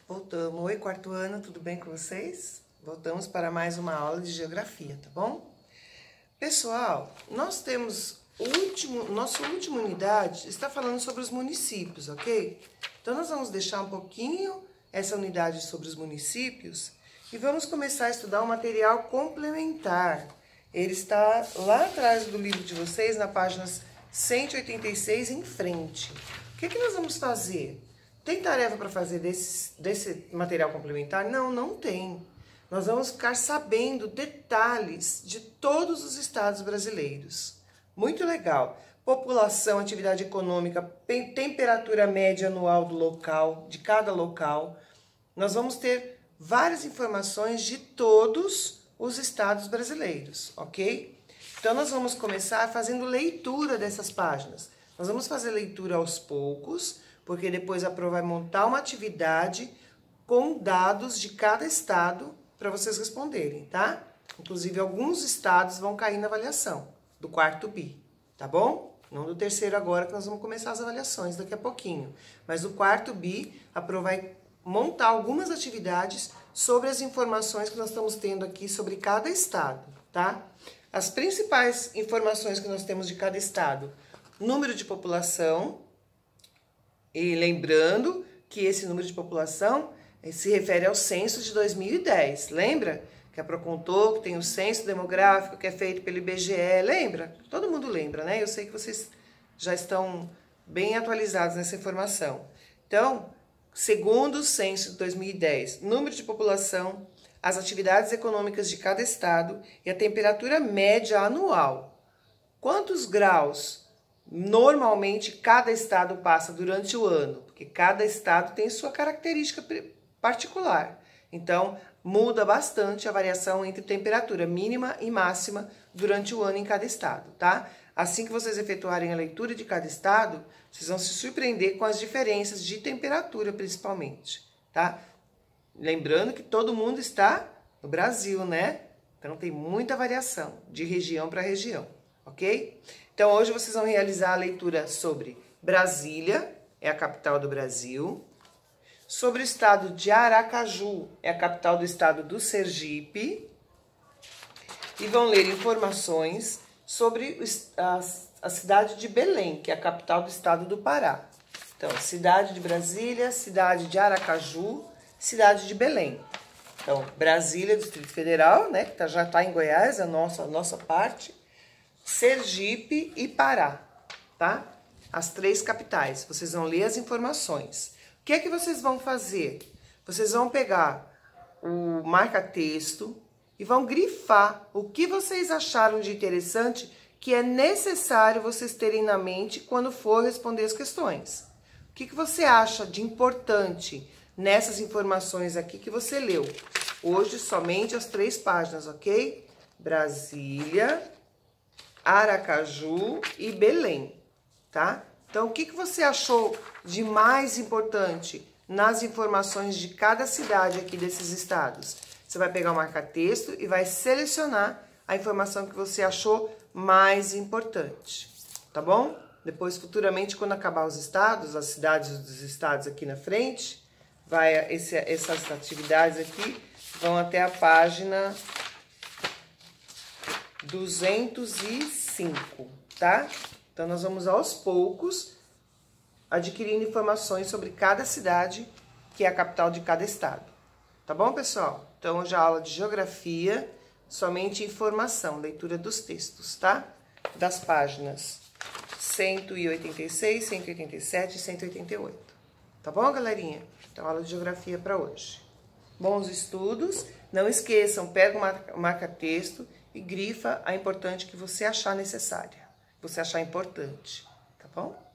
Voltamos. Oi, quarto ano, tudo bem com vocês? Voltamos para mais uma aula de geografia, tá bom? Pessoal, nós temos nossa última unidade está falando sobre os municípios, ok? Então, nós vamos deixar um pouquinho essa unidade sobre os municípios e vamos começar a estudar um material complementar. Ele está lá atrás do livro de vocês, na página 186 em frente. O que nós vamos fazer? Tem tarefa para fazer desse material complementar? Não, não tem. Nós vamos ficar sabendo detalhes de todos os estados brasileiros. Muito legal. População, atividade econômica, temperatura média anual do local, de cada local. Nós vamos ter várias informações de todos os estados brasileiros, ok? Então, nós vamos começar fazendo leitura dessas páginas. Nós vamos fazer leitura aos poucos, porque depois a Pro vai montar uma atividade com dados de cada estado para vocês responderem, tá? Inclusive, alguns estados vão cair na avaliação do quarto bi, tá bom? Não do terceiro agora, que nós vamos começar as avaliações daqui a pouquinho. Mas do quarto bi, a Pro vai montar algumas atividades sobre as informações que nós estamos tendo aqui sobre cada estado, tá? As principais informações que nós temos de cada estado: número de população. E lembrando que esse número de população se refere ao censo de 2010. Lembra? Que a Pro contou que tem o censo demográfico que é feito pelo IBGE. Lembra? Todo mundo lembra, né? Eu sei que vocês já estão bem atualizados nessa informação. Então, segundo o censo de 2010, número de população, as atividades econômicas de cada estado e a temperatura média anual. Quantos graus normalmente cada estado passa durante o ano? Porque cada estado tem sua característica particular. Então, muda bastante a variação entre temperatura mínima e máxima durante o ano em cada estado, tá? Assim que vocês efetuarem a leitura de cada estado, vocês vão se surpreender com as diferenças de temperatura, principalmente, tá? Lembrando que todo mundo está no Brasil, né? Então, tem muita variação de região para região, ok? Então, hoje vocês vão realizar a leitura sobre Brasília, é a capital do Brasil, sobre o estado de Aracaju, é a capital do estado do Sergipe, e vão ler informações sobre a cidade de Belém, que é a capital do estado do Pará. Então, cidade de Brasília, cidade de Aracaju, cidade de Belém. Então, Brasília, Distrito Federal, né, que já está em Goiás, a nossa parte, Sergipe e Pará, tá? As três capitais. Vocês vão ler as informações. O que é que vocês vão fazer? Vocês vão pegar o marca-texto e vão grifar o que vocês acharam de interessante que é necessário vocês terem na mente quando for responder as questões. O que você acha de importante nessas informações aqui que você leu? Hoje, somente as 3 páginas, ok? Brasília, Aracaju e Belém, tá? Então, o que você achou de mais importante nas informações de cada cidade aqui desses estados? Você vai pegar o marca-texto e vai selecionar a informação que você achou mais importante, tá bom? Depois, futuramente, quando acabar os estados, as cidades dos estados aqui na frente, essas atividades aqui vão até a página 205, tá? Então, nós vamos aos poucos adquirindo informações sobre cada cidade, que é a capital de cada estado. Tá bom, pessoal? Então, hoje a aula de geografia, somente informação, leitura dos textos, tá? Das páginas 186, 187 e 188. Tá bom, galerinha? Então, aula de geografia para hoje. Bons estudos. Não esqueçam, pega o marca-texto e grifa a importante que você achar necessária, você achar importante, tá bom?